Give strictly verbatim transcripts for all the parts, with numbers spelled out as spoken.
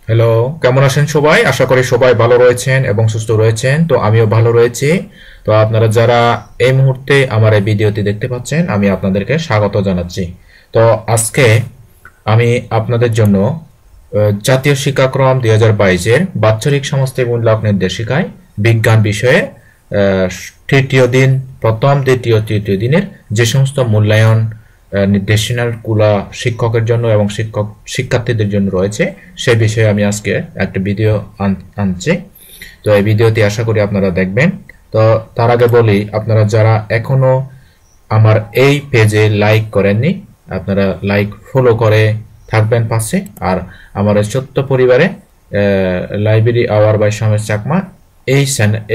Hello, কেমন আছেন সবাই? আশা করি সবাই ভালো রয়েছেন এবং সুস্থ রয়েছেন। তো আমিও ভালো রয়েছি। তো আপনারা যারা এই মুহূর্তে আমার এই ভিডিওটি দেখতে পাচ্ছেন, আমি আপনাদেরকে স্বাগত জানাচ্ছি। তো আজকে আমি আপনাদের জন্য আহ, জাতীয় শিক্ষাক্রম দুই হাজার বাইশের বাৎসরিক সমষ্টিমূলক নির্দেশিকায় বিজ্ঞান বিষয়ে আহ, তৃতীয় দিন, প্রথম, দ্বিতীয়, তৃতীয় দিনের যে সমস্ত মূল্যায়ন নির্দেশনাগুলো শিক্ষকের জন্য এবং শিক্ষক শিক্ষার্থীদের জন্য রয়েছে সেই বিষয়ে আমি আজকে একটা ভিডিও আনছি। তো এই ভিডিওটি আশা করি আপনারা দেখবেন। তো তার আগে বলি, আপনারা যারা এখনো আমার এই পেজে লাইক করেননি, আপনারা লাইক ফলো করে থাকবেন পাশে। আর আমার এই ছোট্ট পরিবারে library hour by Somesh Chakma এই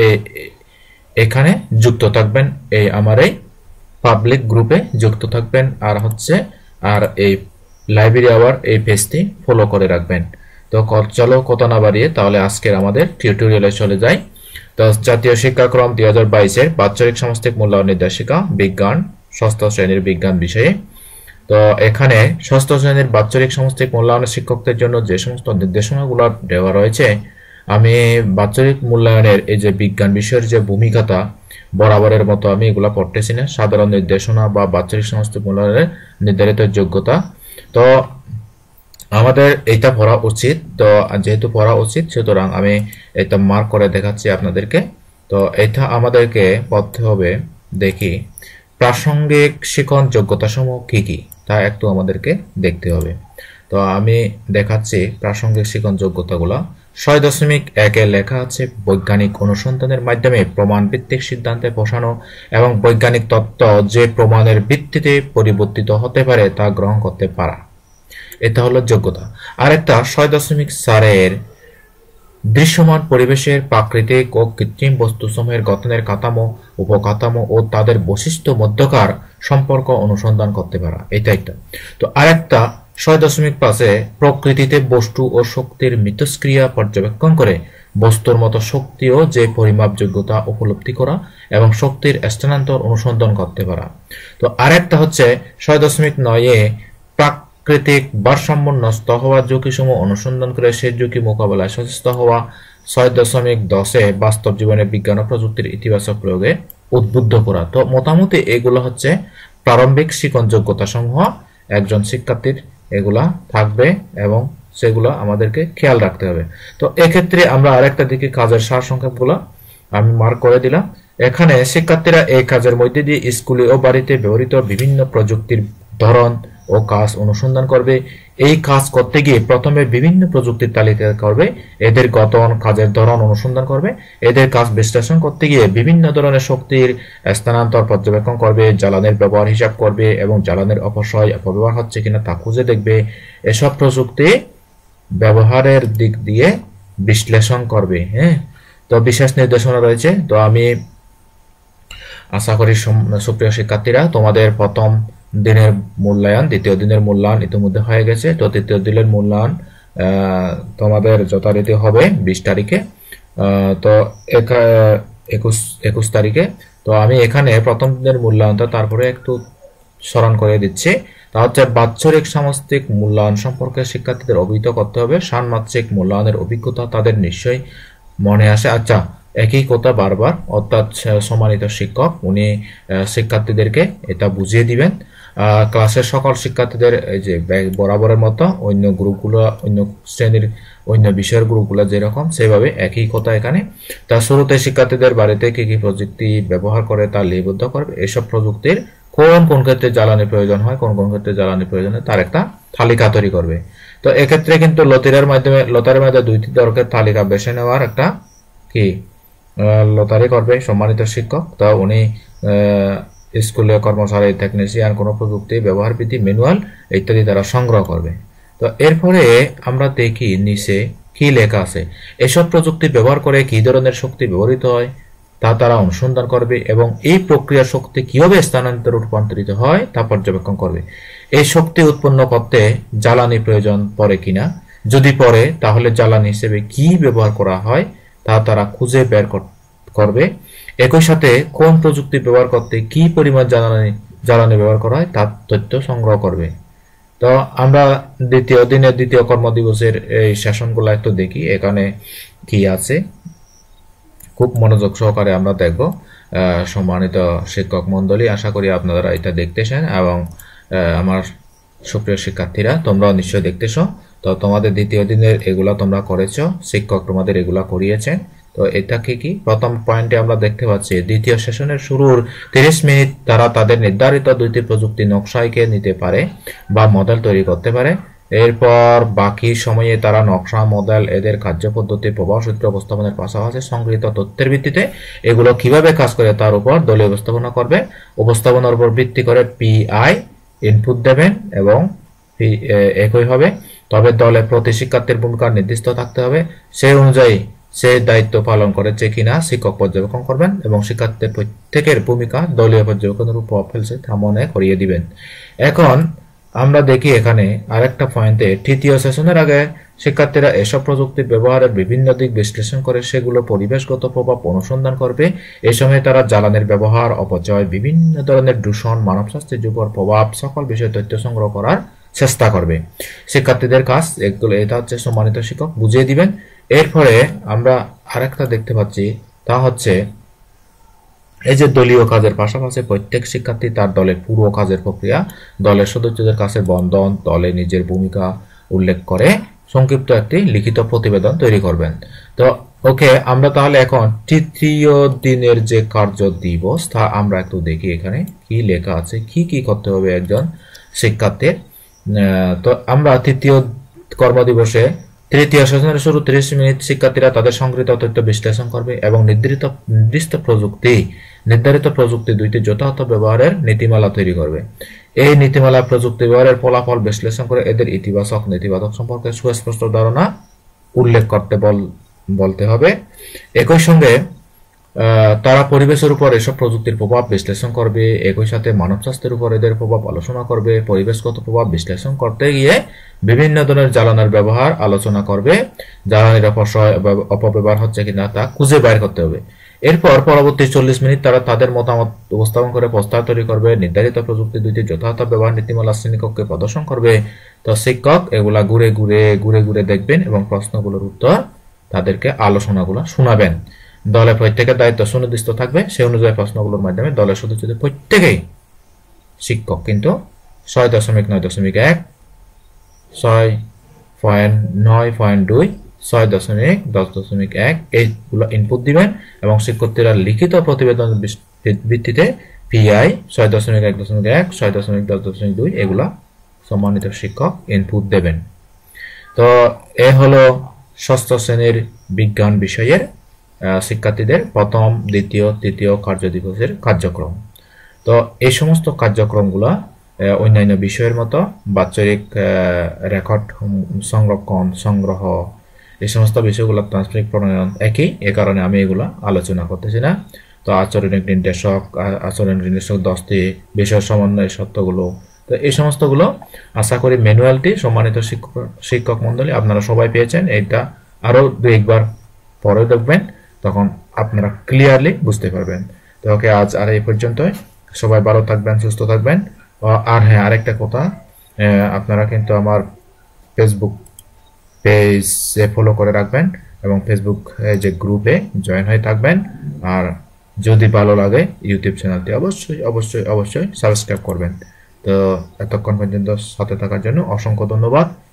এখানে যুক্ত থাকবেন, এই আমার এই পাবলিক গ্রুপে যুক্ত থাকবেন। আর হচ্ছে আর এই লাইব্রেরি আওয়ার এই পেজটি ফলো করে রাখবেন। তো চলো কথা না বাড়িয়ে তাহলে আজকের আমাদের টিউটোরিয়ালে চলে যাই। তো জাতীয় শিক্ষাক্রম দুই হাজার বাইশের বাৎসরিক সমষ্টিক মূল্যায়ন নির্দেশিকা বিজ্ঞান ষষ্ঠ শ্রেণীর বিজ্ঞান বিষয়ে। তো এখানে ষষ্ঠ শ্রেণীর বাৎসরিক সমষ্টিক মূল্যায়নের শিক্ষকদের জন্য যে সমস্ত নির্দেশনাগুলো দেওয়া রয়েছে, আমি বাৎসরিক মূল্যায়নের এই যে বিজ্ঞান বিষয়ের যে ভূমিকাটা বরাবরের মতো আমি এগুলা পড়তেছি না। সাধারণ নির্দেশনা বা বাৎসরিক সমষ্টিক মূল্যায়নের নির্ধারিত যোগ্যতা, তো আমাদের এইটা পড়া উচিত। তো যেহেতু পড়া উচিত, সুতরাং আমি এটা মার্ক করে দেখাচ্ছি আপনাদেরকে। তো এটা আমাদেরকে পড়তে হবে। দেখি প্রাসঙ্গিক শিখন যোগ্যতা সমূহ কি কি, তা একটু আমাদেরকে দেখতে হবে। তো আমি দেখাচ্ছি প্রাসঙ্গিক শিখন যোগ্যতাগুলো। ছয় দশমিক একে লেখা আছে বৈজ্ঞানিক অনুসন্ধানের মাধ্যমে প্রমাণ ভিত্তিক সিদ্ধান্তে পৌঁছানো এবং বৈজ্ঞানিক তত্ত্ব যে প্রমাণের ভিত্তিতে পরিবর্তিত হতে পারে তা গ্রহণ করতে পারা, এটা হলো যোগ্যতা। আরেকটা ছয় দশমিক চারের দৃশ্যমান পরিবেশের প্রাকৃতিক ও কৃত্রিম বস্তুসমূহের গঠনের কাঠামো, উপকাঠামো ও তাদের বৈশিষ্ট্য মধ্যকার সম্পর্ক অনুসন্ধান করতে পারা, এটা একটা। তো আরেকটা ছয় দশমিক পাঁচে প্রকৃতিতে বস্তু ও শক্তির মিথস্ক্রিয়া পর্যবেক্ষণ করে বস্তুর মতো শক্তিও যে পরিমাপযোগ্যতা উপলব্ধি করা এবং শক্তির স্থানান্তর অনুসন্ধান করতে পারা। তো আরেকটা হচ্ছে ছয় দশমিক নয়ে প্রাকৃতিক ভারসাম্য নষ্ট হওয়া ঝুঁকিসমূহ অনুসন্ধান করে সেই ঝুঁকি মোকাবেলায় সচেষ্ট হওয়া। ছয় দশমিক দশে বাস্তব জীবনে বিজ্ঞান ও প্রযুক্তির ইতিবাচক প্রয়োগে উদ্বুদ্ধ করা। তো মোটামুটি এগুলো হচ্ছে প্রারম্ভিক শিখন যোগ্যতা সমূহ একজন শিক্ষার্থীর এগুলা থাকবে এবং সেগুলো আমাদেরকে খেয়াল রাখতে হবে। তো এক্ষেত্রে আমরা আরেকটা দিকে কাজের সার সংক্ষেপগুলো আমি মার্ক করে দিলাম। এখানে শিক্ষার্থীরা এই কাজের মধ্যে দিয়ে স্কুলে ও বাড়িতে ব্যবহৃত বিভিন্ন প্রযুক্তির ধরন ও কাজ অনুসন্ধান করবে। এই কাজ করতে গিয়ে প্রথমে বিভিন্ন প্রযুক্তির তালিকা করবে, এদের গঠন, কাজের ধরন অনুসন্ধান করবে। এদের কাজ বিশ্লেষণ করতে গিয়ে বিভিন্ন ধরনের শক্তির স্থানান্তর পর্যবেক্ষণ করবে, জ্বালানির ব্যবহার হিসাব করবে এবং জ্বালানির অপচয় অপব্যবহার হচ্ছে কিনা তা খুঁজে দেখবে। এসব প্রযুক্তি ব্যবহারের দিক দিয়ে বিশ্লেষণ করবে। হ্যাঁ, তো বিশেষ নির্দেশনা রয়েছে। তো আমি আশা করি সুপ্রিয় শিক্ষার্থীরা তোমাদের প্রথম দিনের মূল্যায়ন, দ্বিতীয় দিনের মূল্যায়ন ইতিমধ্যে হয়ে গেছে। তো তৃতীয় দিনের মূল্যায়ন তোমাদের যথারীতি হবে বিশ তারিখে, তো একুশ একুশ তারিখে। তো আমি এখানে প্রথম দিনের মূল্যায়নটা তারপরে একটু স্মরণ করে দিচ্ছি। তা হচ্ছে বাৎসরিক সামষ্টিক মূল্যায়ন সম্পর্কে শিক্ষার্থীদের অবহিত করতে হবে। ষান্মাসিক মূল্যায়নের অভিজ্ঞতা তাদের নিশ্চয়ই মনে আসে। আচ্ছা, একই কথা বারবার, অর্থাৎ সম্মানিত শিক্ষক উনি শিক্ষার্থীদেরকে এটা বুঝিয়ে দিবেন। ক্লাসের সকল শিক্ষার্থীদের এই যে বরাবরের মতো অন্য গ্রুপগুলো, অন্য শ্রেণীর অন্য বিষয়ের গ্রুপগুলো যেরকম সেভাবে একই কথা এখানে। তার শুরুতে শিক্ষার্থীদের বাড়িতে কি কি প্রযুক্তি ব্যবহার করে তা লিপিবদ্ধ করবে। এসব প্রযুক্তির কোন কোন ক্ষেত্রে জ্বালানি প্রয়োজন হয়, কোন কোন ক্ষেত্রে জ্বালানি প্রয়োজন হয় তার একটা তালিকা তৈরি করবে। তো এক্ষেত্রে কিন্তু লতারির মাধ্যমে লতারির মাধ্যমে দুইটি দরকার তালিকা বেছে নেওয়ার একটা কি লতারি করবে সম্মানিত শিক্ষক। তো উনি স্কুলে কর্মচারী, টেকনিশিয়ান, কোনো প্রযুক্তি ব্যবহার বিধি, ম্যানুয়াল ইত্যাদি তারা সংগ্রহ করবে। তো এরপরে আমরা দেখি নিচে কি লেখা আছে। এসব প্রযুক্তি ব্যবহার করে কি ধরনের শক্তি ব্যবহৃত হয় তা তারা অনুসন্ধান করবে এবং এই প্রক্রিয়া শক্তি কিভাবে স্থানান্তর রূপান্তরিত হয় তা পর্যবেক্ষণ করবে। এই শক্তি উৎপন্ন করতে জ্বালানি প্রয়োজন পড়ে কিনা, যদি পড়ে তাহলে জ্বালানি হিসেবে কি ব্যবহার করা হয় তা তারা খুঁজে বের করবে। একই সাথে কোন প্রযুক্তি ব্যবহার করতে কি পরিমাণ জ্বালানি জ্বালানি ব্যবহার করা হয় তার তথ্য সংগ্রহ করবে। তো আমরা দ্বিতীয় দিনের দ্বিতীয় কর্মদিবসের এই সেশনগুলো একটু দেখি এখানে কি আছে। খুব মনোযোগ সহকারে আমরা দেখব। সম্মানিত শিক্ষক মণ্ডলী, আশা করি আপনারা এটা দেখতেছেন এবং আমার সুপ্রিয় শিক্ষার্থীরা তোমরাও নিশ্চয়ই দেখতেছো। তো তোমাদের দ্বিতীয় দিনের এগুলা তোমরা করেছো, শিক্ষক তোমাদের এগুলা করিয়েছেন। তো এটা কি কি প্রথম পয়েন্টে আমরা দেখতে পাচ্ছি দ্বিতীয় সেশনের শুরুর তিরিশ মিনিট তারা তাদের নির্ধারিত দুইটি প্রযুক্তি নকশাকে নিতে পারে বা মডেল তৈরি করতে পারে। এরপর বাকি সময়ে তারা নকশা, মডেল, এদের কার্যপদ্ধতি, প্রভাবসূত্র উপস্থাপনের পাশাপাশি সংগৃহীত তথ্যের ভিত্তিতে এগুলো কিভাবে কাজ করে তার উপর দলীয় উপস্থাপনা করবে। উপস্থাপনার উপর ভিত্তি করে পিআই ইনপুট দেবেন এবং একই হবে। তবে দলে প্রতি শিক্ষার্থীর ভূমিকা নির্দিষ্ট থাকতে হবে, সেই অনুযায়ী সে দায়িত্ব পালন করেছে কিনা শিক্ষক পর্যবেক্ষণ করবেন এবং শিক্ষার্থীদের প্রত্যেকের ভূমিকা দলীয় পর্যবেক্ষণের উপর ফেলছে তা মনে করিয়ে দিবেন। এখন আমরা দেখি এখানে আরেকটা পয়েন্টে তৃতীয় সেশনের আগে শিক্ষার্থীরা এসব প্রযুক্তি ব্যবহারের বিভিন্ন দিক বিশ্লেষণ করে সেগুলো পরিবেশগত প্রভাব অনুসন্ধান করবে। এই সময় তারা জ্বালানির ব্যবহার, অপচয়, বিভিন্ন ধরনের দূষণ, মানব স্বাস্থ্যের উপর প্রভাব সকল বিষয়ে তথ্য সংগ্রহ করার চেষ্টা করবে। শিক্ষার্থীদের কাজ এগুলো, এটা হচ্ছে সম্মানিত শিক্ষক বুঝিয়ে দিবেন। এরপরে আমরা আরেকটা দেখতে পাচ্ছি, তা হচ্ছে এই যে দলীয় কাজের পাশাপাশি প্রত্যেক শিক্ষার্থী তার দলের পুরো কাজের প্রক্রিয়া, দলের সদস্যদের কাছে বন্ধন, দলে নিজের ভূমিকা উল্লেখ করে সংক্ষিপ্ত একটি লিখিত প্রতিবেদন তৈরি করবেন। তো ওকে, আমরা তাহলে এখন তৃতীয় দিনের যে কার্য দিবস তা আমরা একটু দেখি এখানে কি লেখা আছে, কি কি করতে হবে একজন শিক্ষার্থীর। তো আমরা তৃতীয় কর্মদিবসে তৃতীয় সেশনের শুরু ত্রিশ মিনিট শিক্ষার্থীরা তাদের সংগৃহীত তথ্য বিশ্লেষণ করবে এবং নির্ধারিত নির্দিষ্ট প্রযুক্তি নির্ধারিত প্রযুক্তি দুইটি যথাযথ ব্যবহারের নীতিমালা তৈরি করবে। এই নীতিমালা প্রযুক্তি ব্যবহারের ফলাফল বিশ্লেষণ করে এদের ইতিবাচক নেতিবাচক সম্পর্কে সুস্পষ্ট ধারণা উল্লেখ করতে বলতে হবে। একই সঙ্গে তারা পরিবেশের উপর এসব প্রযুক্তির প্রভাব বিশ্লেষণ করবে, একই সাথে মানব স্বাস্থ্যের উপর এদের প্রভাব আলোচনা করবে। পরিবেশগত প্রভাব বিশ্লেষণ করতে গিয়ে বিভিন্ন ধরনের জ্বালানির ব্যবহার আলোচনা করবে, জ্বালানির অপচয় অপব্যবহার হচ্ছে কিনা তা খুঁজে বের করতে হবে। এরপর পরবর্তী চল্লিশ মিনিট তারা তাদের মতামত উপস্থাপন করে প্রস্তাব তৈরি করবে, নির্ধারিত প্রযুক্তি দুইটি যথাযথ ব্যবহার নীতিমালা শ্রেণীকক্ষে প্রদর্শন করবে। তো শিক্ষক এগুলা ঘুরে ঘুরে ঘুরে ঘুরে দেখবেন এবং প্রশ্নগুলোর উত্তর তাদেরকে আলোচনাগুলো শোনাবেন। দলে প্রত্যেকের দায়িত্ব সুনির্দিষ্ট থাকবে, সেই অনুযায়ী প্রশ্নগুলোর মাধ্যমে দলের সদস্যদের প্রত্যেকেই শিক্ষক কিন্তু ছয় দশমিক নয় দশমিক এক ছয় পয়েন্ট নয় পয়েন্ট দুই ছয় দশমিক দশ দশমিক এক এইগুলো ইনপুট দিবেন এবং শিক্ষার্থীরা লিখিত প্রতিবেদন ভিত্তিতে পিআই ছয় দশমিক এক দশমিক এক ছয় দশমিক দশ দশমিক দুই এগুলা সম্মানিত শিক্ষক ইনপুট দেবেন। তো এ হলো ষষ্ঠ শ্রেণীর বিজ্ঞান বিষয়ের শিক্ষার্থীদের প্রথম, দ্বিতীয়, তৃতীয় কার্য দিবসের কার্যক্রম। তো এই সমস্ত কার্যক্রমগুলো অন্যান্য বিষয়ের মতো বাৎসরিক রেকর্ড সংরক্ষণ, সংগ্রহ, এই সমস্ত বিষয়গুলো ট্রান্সক্রিপ্ট প্রণয়ন একই, এ কারণে আমি এগুলো আলোচনা করতেছি না। তো আচরণিক নির্দেশক, আচরণিক নির্দেশক দশটি, বিষয় সমন্বয় সত্যগুলো, তো এই সমস্তগুলো আশা করি ম্যানুয়ালটি সম্মানিত শিক্ষক শিক্ষক মন্ডলী আপনারা সবাই পেয়েছেন। এইটা আরো দু একবার পরে দেখবেন, তখন আপনারা ক্লিয়ারলি বুঝতে পারবেন। তো ওকে, আজ আর এই পর্যন্তই। সবাই ভালো থাকবেন, সুস্থ থাকবেন। আর হ্যাঁ, আরেকটা কথা, আপনারা কিন্তু আমার ফেসবুক পেজে ফলো করে রাখবেন এবং ফেসবুক যে গ্রুপে জয়েন হয়ে থাকবেন। আর যদি ভালো লাগে ইউটিউব চ্যানেলটি অবশ্যই অবশ্যই অবশ্যই সাবস্ক্রাইব করবেন। তো এতক্ষণ পর্যন্ত সাথে থাকার জন্য অসংখ্য ধন্যবাদ।